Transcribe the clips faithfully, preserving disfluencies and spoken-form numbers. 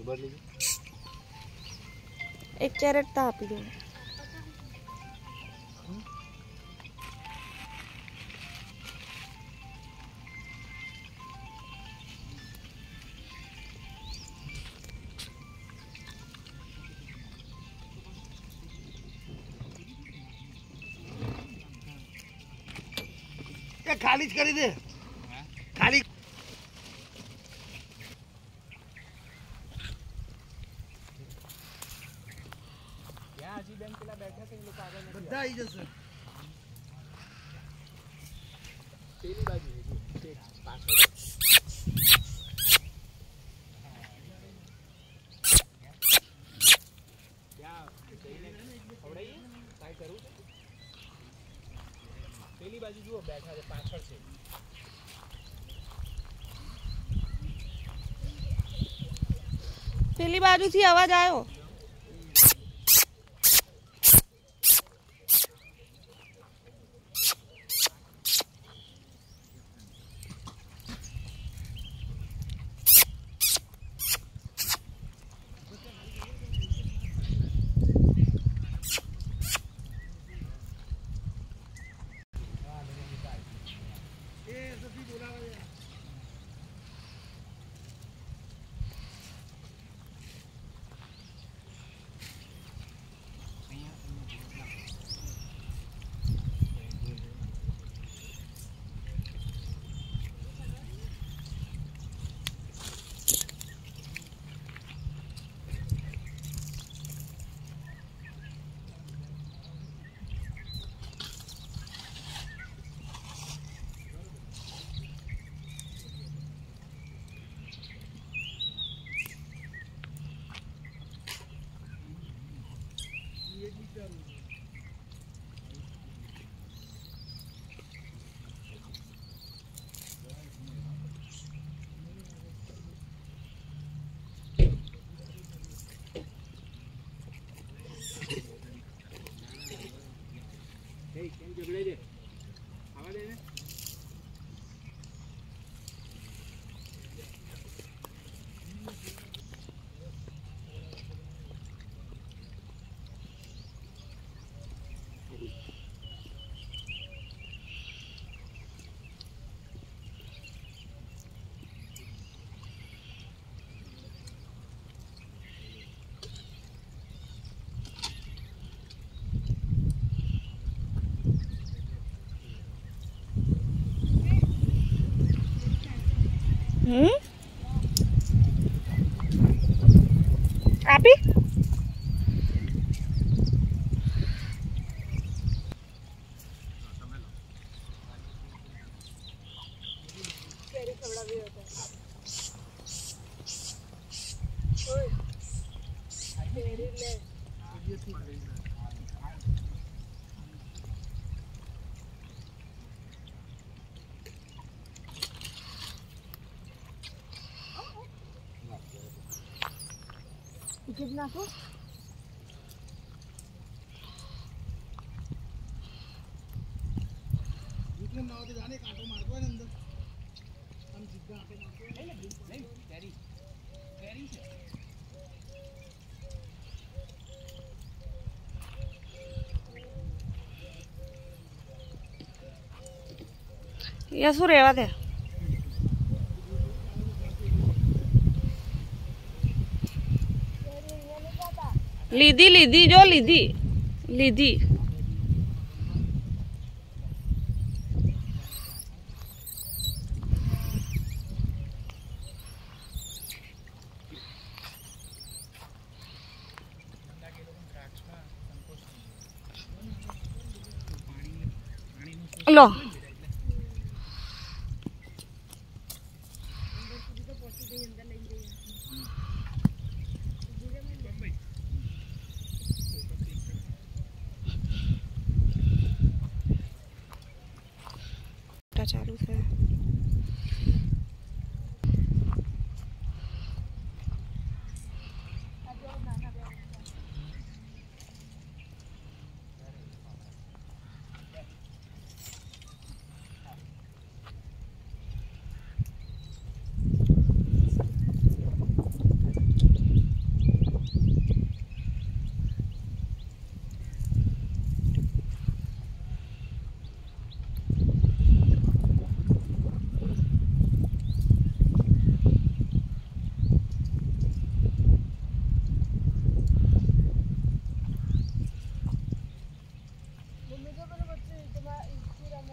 एक कैरेट था आप ही दो। खाली करी दे खाली यहाँ जी बैंक के बैठा थे लोग आगे में बद्दा ही जैसे तेरी बाजू है जी पास क्या खबड़ाई काय करूँ પેલી બાજુ જુઓ બેઠા છે પાછળ છે પેલી બાજુથી અવાજ આવ્યો। કેમ ઝઘડે છે આવા દે ને हम्म आपी कितना को जितने नाव के जाने कांटो मारतो है अंदर हम सीधा आटे मारतो है नहीं नहीं कैरी कैरी से ये सु रेवा दे लीधी लीधी जो लीधी लीधी लो चालू है।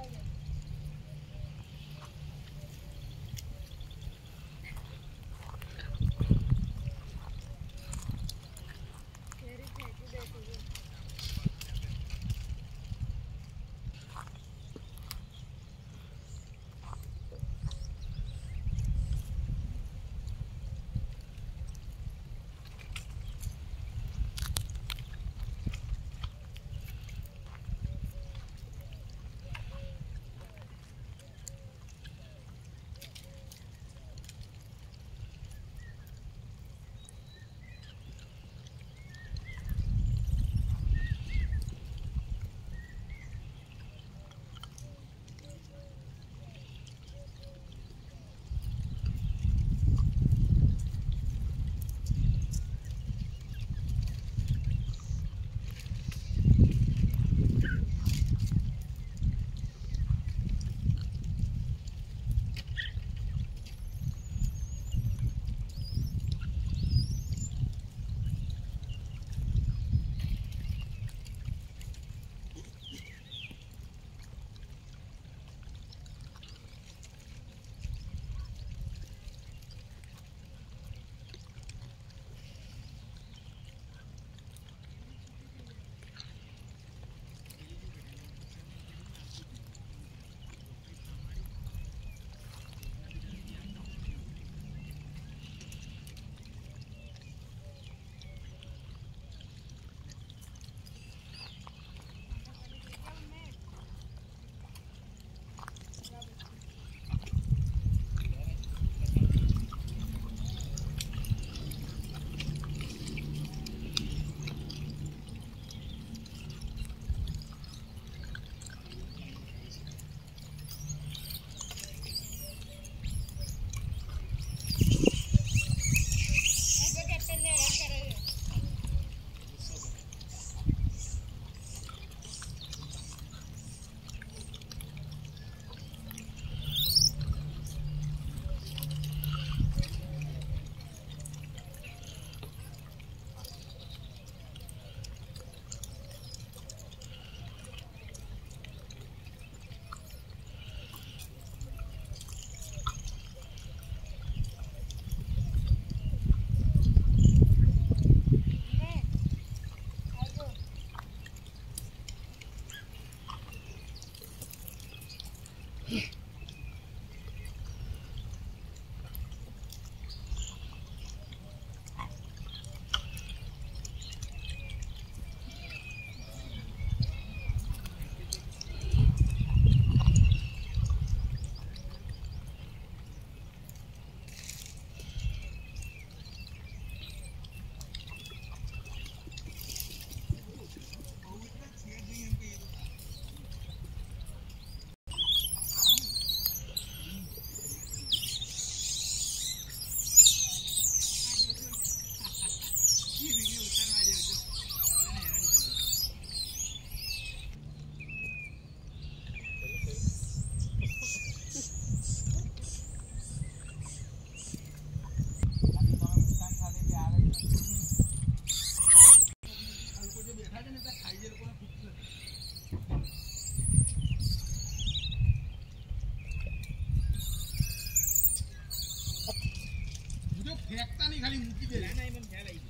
फेंकता नहीं, खाली मूकी दे ना मन ख्याल आई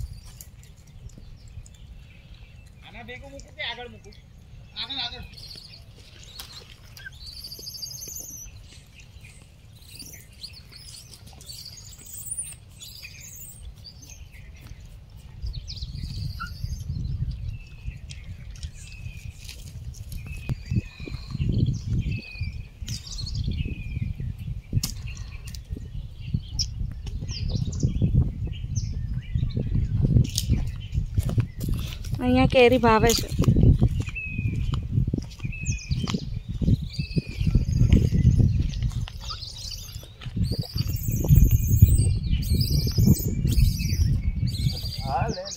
आना बेगो मूकू के आगळ मूकू आगळ आगळ અહીંયા કેરી ભાવે છે. હા લે